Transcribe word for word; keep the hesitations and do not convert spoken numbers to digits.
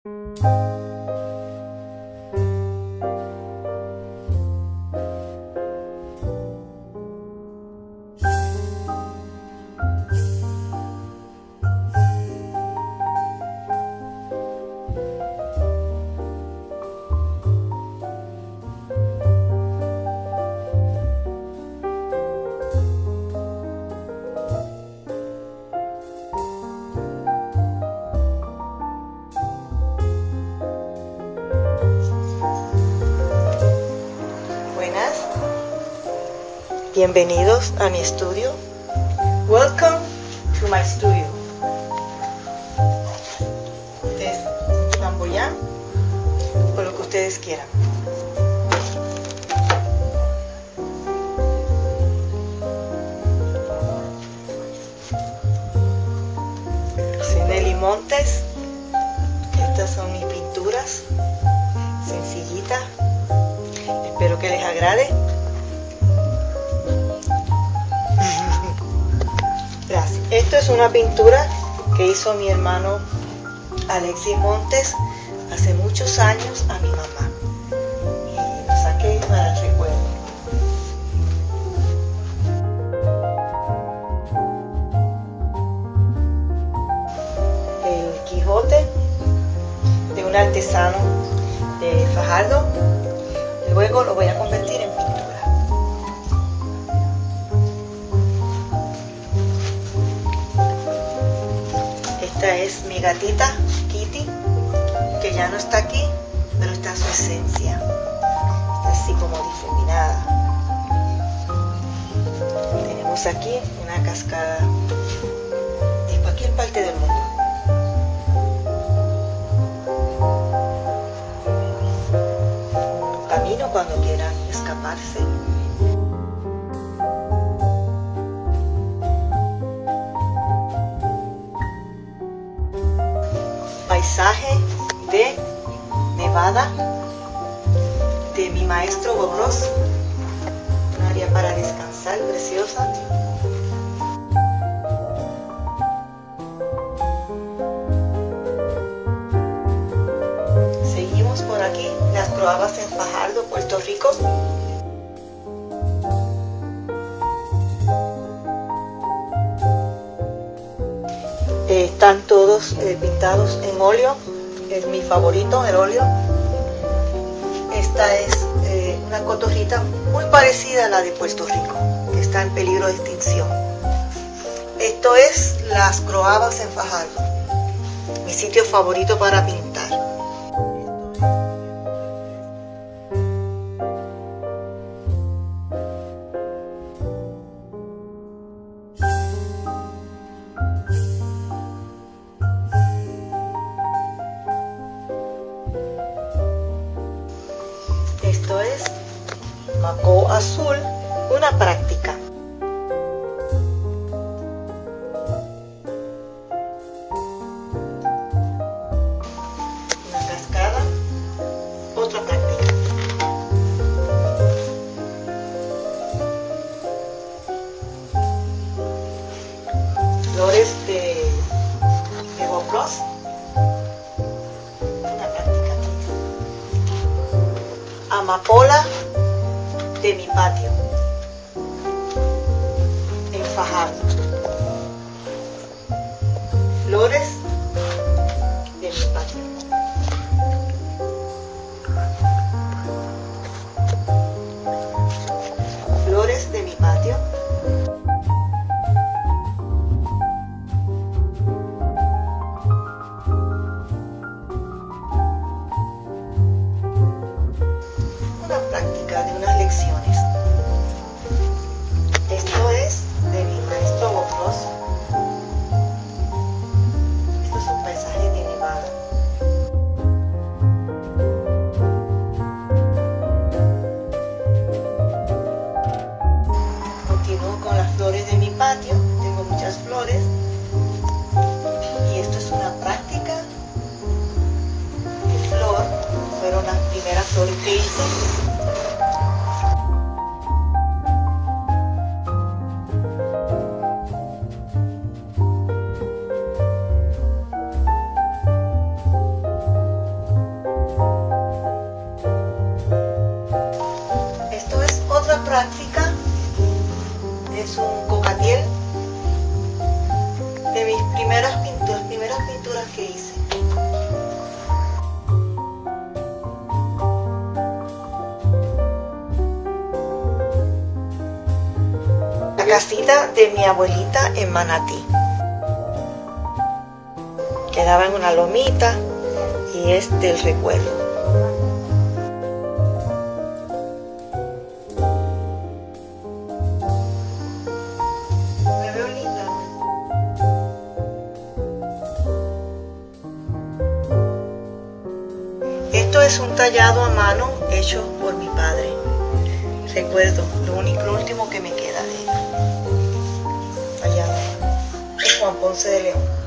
Bienvenidos a mi estudio. Welcome to my studio. Es flamboyant o lo que ustedes quieran. Soy Nelly Montes. Estas son mis pinturas sencillitas. Espero que les agrade. Gracias. Esto es una pintura que hizo mi hermano Alexis Montes hace muchos años a mi mamá y lo saqué para el recuerdo. El Quijote de un artesano de Fajardo. Luego lo voy a convertir en pintura. Esta es mi gatita Kitty, que ya no está aquí, pero está en su esencia. Está así como difuminada. Tenemos aquí una cascada de cualquier parte del mundo. Camino cuando quieran escaparse. Paisaje de Nevada de mi maestro Bob Ross, un área para descansar preciosa. Seguimos por aquí, las Croabas en Fajardo, Puerto Rico. Eh, están todos eh, pintados en óleo, es mi favorito, el óleo. Esta es eh, una cotorrita muy parecida a la de Puerto Rico, que está en peligro de extinción. Esto es las Croabas en Fajardo, mi sitio favorito para pintar. Esto es Macao Azul, una práctica. Una cascada, otra práctica. Flores de, de Bob Ross. Amapola de mi patio en Fajardo. Flores de mi patio. Flores de mi patio. De unas lecciones. Esto es de mi maestro Bob Ross. Esto es un paisaje de Nevada. casita de mi abuelita en Manatí. Quedaba en una lomita y es del recuerdo. Me veo linda. Esto es un tallado a mano hecho por mi padre. Recuerdo, lo único, lo último que me queda de él. Tallado. Es Juan Ponce de León.